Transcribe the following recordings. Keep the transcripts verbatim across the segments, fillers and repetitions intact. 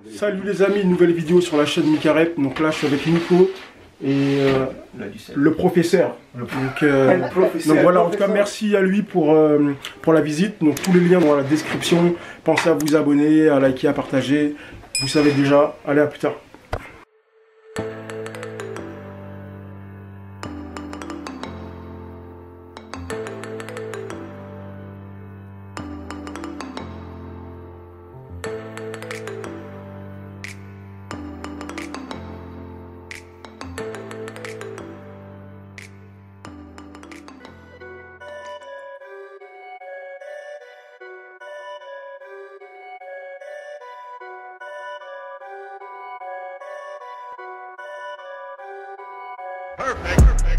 Salut les amis, une nouvelle vidéo sur la chaîne Micarep. Donc là je suis avec Nico et euh, le professeur. Le, donc, euh, le professeur. Donc voilà, en tout cas merci à lui pour, euh, pour la visite. Donc tous les liens dans la description. Pensez à vous abonner, à liker, à partager. Vous savez déjà. Allez, à plus tard. Perfect. Perfect.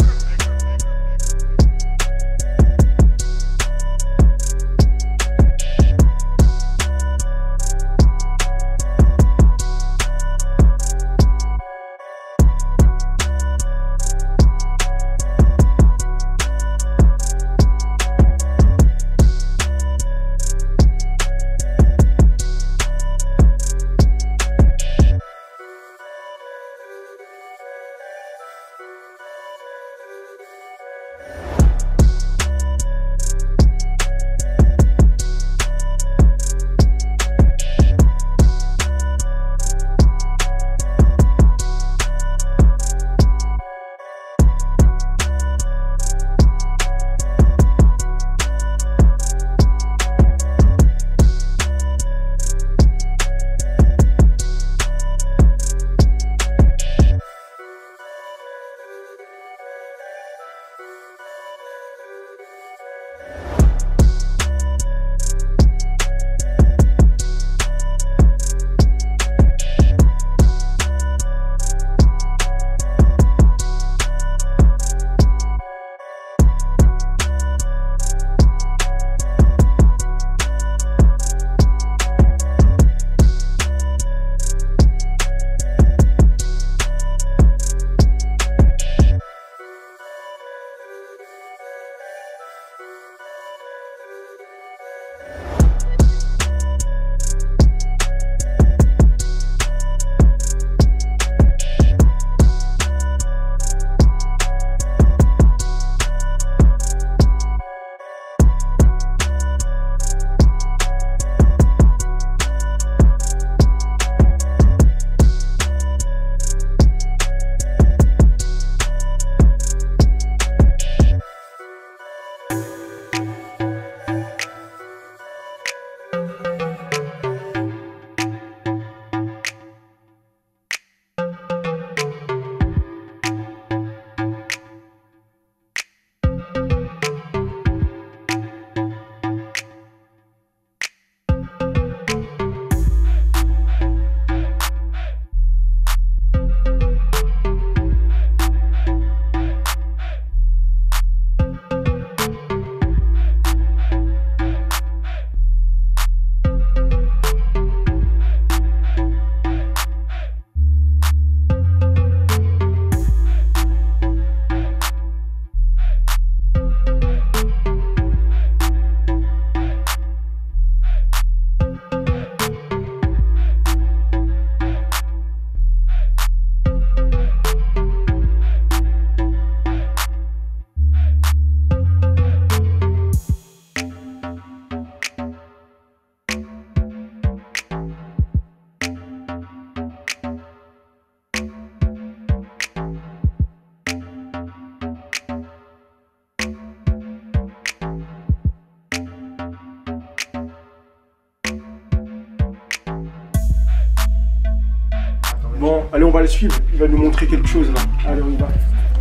Bon, allez, on va le suivre. Il va nous montrer quelque chose là. Allez, on y va.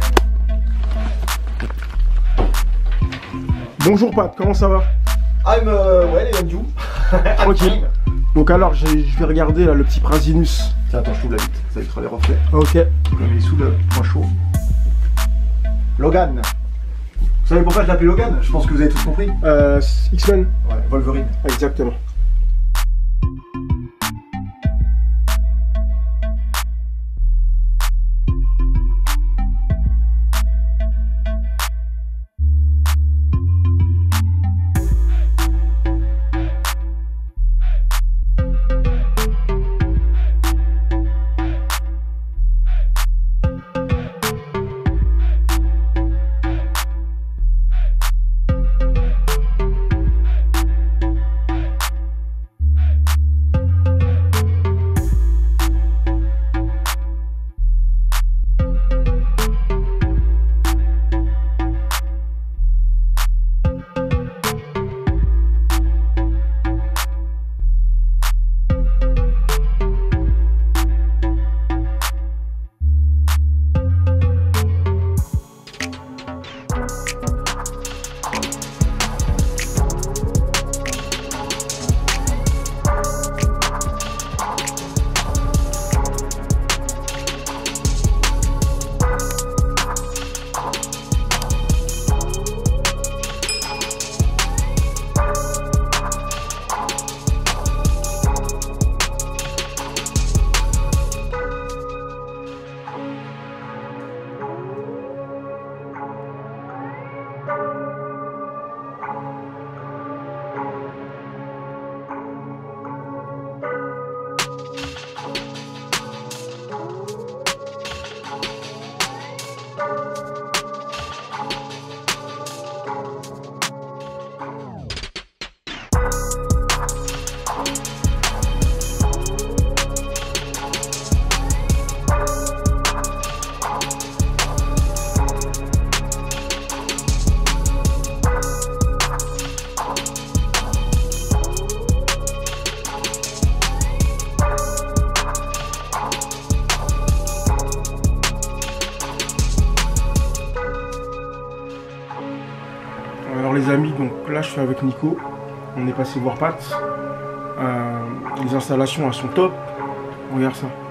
Bonjour Pat, comment ça va? I'm uh, well and you? Tranquille. Donc alors, je vais regarder là le petit Prasinus. Tiens, attends, je trouve la vitre, ça évitera les reflets. Ok. Comme il est sous le point chaud. Logan. Vous savez pourquoi je l'appelle Logan? Je pense que vous avez tous compris. Euh, X-Men. Ouais, Wolverine. Exactement. les amis, donc là je suis avec Nico. On est passé voir Pat. Euh, les installations elles sont top. Regarde ça.